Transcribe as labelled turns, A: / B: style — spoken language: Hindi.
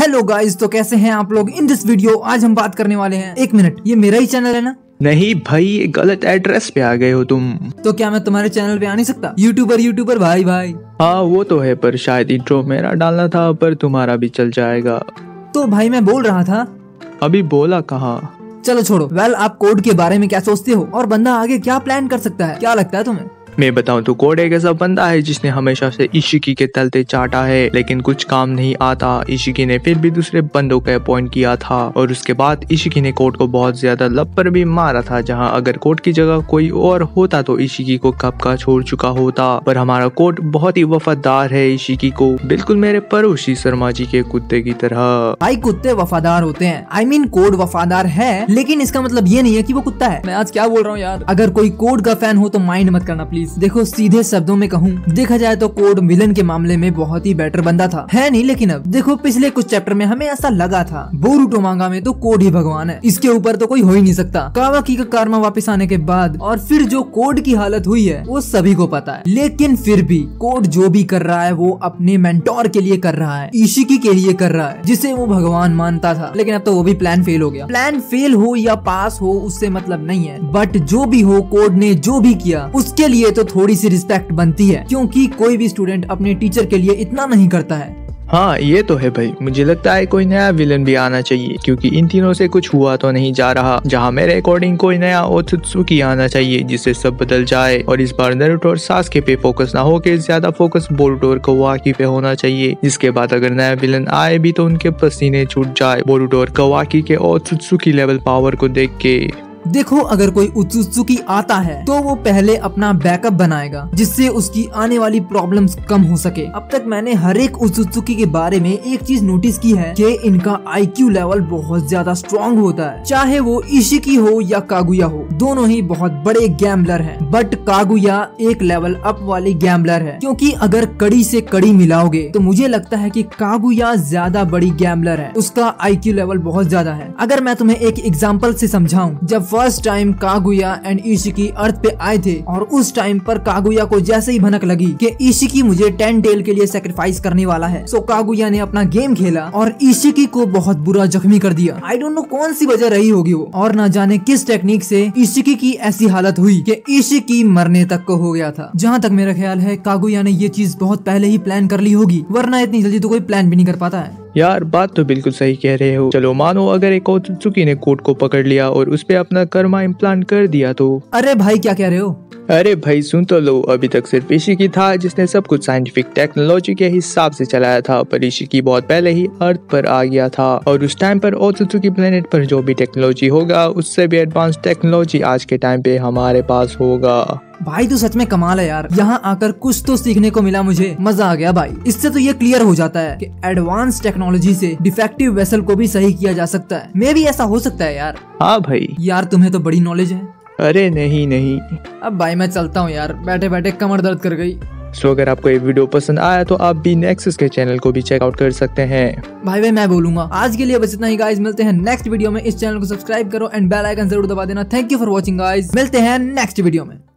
A: हेलो गाइस, तो कैसे हैं आप लोग। इन दिस वीडियो आज हम बात करने वाले हैं। एक मिनट, ये मेरा ही चैनल है ना?
B: नहीं भाई, ये गलत एड्रेस पे आ गए हो तुम।
A: तो क्या मैं तुम्हारे चैनल पे आ नहीं सकता? यूट्यूबर भाई।
B: हाँ वो तो है, पर शायद इंट्रो मेरा डालना था, पर तुम्हारा भी चल जाएगा।
A: तो भाई मैं बोल रहा था।
B: अभी बोला कहाँ?
A: चलो छोड़ो। वेल, आप कोड के बारे में क्या सोचते हो और बंदा आगे क्या प्लान कर सकता है, क्या लगता है तुम्हें?
B: मैं बताऊं तो कोड एक ऐसा बंदा है जिसने हमेशा से इशिकी के तलते चाटा है, लेकिन कुछ काम नहीं आता। इशिकी ने फिर भी दूसरे बंदों का अपॉइंट किया था और उसके बाद इशिकी ने कोड को बहुत ज्यादा लब पर भी मारा था, जहां अगर कोड की जगह कोई और होता तो इशिकी को कब का छोड़ चुका होता। पर हमारा कोड बहुत ही वफादार है इशिकी को, बिल्कुल मेरे पड़ोसी शर्मा जी के कुत्ते की तरह।
A: भाई कुत्ते वफादार होते हैं, I mean, कोड वफादार है, लेकिन इसका मतलब ये नहीं है कि वो कुत्ता है। मैं आज क्या बोल रहा हूँ यार। अगर कोई कोड का फैन हो तो माइंड मत करना प्लीज। देखो सीधे शब्दों में कहूँ, देखा जाए तो कोड विलन के मामले में बहुत ही बेटर बंदा था, है नहीं? लेकिन अब देखो, पिछले कुछ चैप्टर में हमें ऐसा लगा था बोरुटो मांगा में तो कोड ही भगवान है, इसके ऊपर तो कोई हो ही नहीं सकता। कावाकी का कारमा वापस आने के बाद और फिर जो कोड की हालत हुई है वो सभी को पता है। लेकिन फिर भी कोड जो भी कर रहा है वो अपने मेंटोर के लिए कर रहा है, इशिकी के लिए कर रहा है, जिसे वो भगवान मानता था। लेकिन अब तो वो भी प्लान फेल हो गया। प्लान फेल हो या पास हो उससे मतलब नहीं है, बट जो भी हो, कोड ने जो भी किया उसके लिए तो थोड़ी सी रिस्पेक्ट बनती है, क्योंकि कोई भी स्टूडेंट अपने टीचर के लिए इतना नहीं करता है।
B: हाँ ये तो है भाई, मुझे लगता है कोई नया विलन भी आना चाहिए, क्योंकि इन तीनों से कुछ हुआ तो नहीं जा रहा। जहाँ मेरे अकॉर्डिंग कोई नया ओत्सुकी आना चाहिए जिससे सब बदल जाए, और इस बार नारुतो और सास्के पे फोकस ना हो के ज्यादा फोकस बोरुटो और कवाकी पे होना चाहिए। जिसके बाद अगर नया विलन आए भी तो उनके पसीने छूट जाए बोरुटो और कवाकी के ओत्सुकी लेवल पावर को देख के।
A: देखो, अगर कोई ओत्सुकी आता है तो वो पहले अपना बैकअप बनाएगा जिससे उसकी आने वाली प्रॉब्लम्स कम हो सके। अब तक मैंने हर एक ओत्सुकी के बारे में एक चीज नोटिस की है कि इनका IQ लेवल बहुत ज्यादा स्ट्रॉन्ग होता है। चाहे वो इशिकी हो या कागुया हो, दोनों ही बहुत बड़े गैम्बलर हैं। बट कागुया एक लेवल अप वाली गैम्बलर है, क्योंकि अगर कड़ी से कड़ी मिलाओगे तो मुझे लगता है कि कागुया ज्यादा बड़ी गैम्बलर है, उसका IQ लेवल बहुत ज्यादा है। अगर मैं तुम्हें एक एग्जाम्पल से समझाऊं, जब first time Kaguya and Isshiki earth पे आए थे और उस टाइम पर कागुया को जैसे ही भनक लगी कि इशिकी मुझे 10 टेल के लिए सैक्रिफाइस करने वाला है, सो कागुया ने अपना गेम खेला और इशिकी को बहुत बुरा जख्मी कर दिया। आई डोंट नो कौन सी वजह रही होगी वो, और ना जाने किस टेक्निक से इशिकी की ऐसी हालत हुई कि इशिकी मरने तक को हो गया था। जहाँ तक मेरा ख्याल है कागुया ने ये चीज बहुत पहले ही प्लान कर ली होगी, वरना इतनी जल्दी तो कोई प्लान भी नहीं कर पाता है।
B: यार बात तो बिल्कुल सही कह रहे हो। चलो मानो अगर एक ओत्सुकी ने कोड को पकड़ लिया और उस पे अपना कर्मा इम्प्लांट कर दिया तो।
A: अरे भाई क्या कह रहे हो?
B: अरे भाई सुन तो लो, अभी तक सिर्फ इशिकी था जिसने सब कुछ साइंटिफिक टेक्नोलॉजी के हिसाब से चलाया था, पर इशिकी बहुत पहले ही अर्थ पर आ गया था और उस टाइम पर ओत्सुकी प्लेनेट पर जो भी टेक्नोलॉजी होगा उससे भी एडवांस टेक्नोलॉजी आज के टाइम पे हमारे पास होगा।
A: भाई तो सच में कमाल है यार, यहाँ आकर कुछ तो सीखने को मिला मुझे, मजा आ गया भाई। इससे तो ये क्लियर हो जाता है कि एडवांस टेक्नोलॉजी से डिफेक्टिव वेसल को भी सही किया जा सकता है। मे भी ऐसा हो सकता है यार।
B: हाँ भाई।
A: यार तुम्हें तो बड़ी नॉलेज है।
B: अरे नहीं।
A: अब भाई मैं चलता हूँ यार, बैठे बैठे कमर दर्द कर गई।
B: सो अगर आपको ये वीडियो पसंद आया तो आप भी नेक्सस के चैनल को भी चेकआउट कर सकते हैं।
A: भाई मैं बोलूंगा आज के लिए बस इतना ही गाइस। मिलते हैं नेक्स्ट वीडियो में। इस चैनल को सब्सक्राइब करो एंड बेल आइकन जरूर दबा देना। Thank you for watching guys, मिलते हैं नेक्स्ट वीडियो में।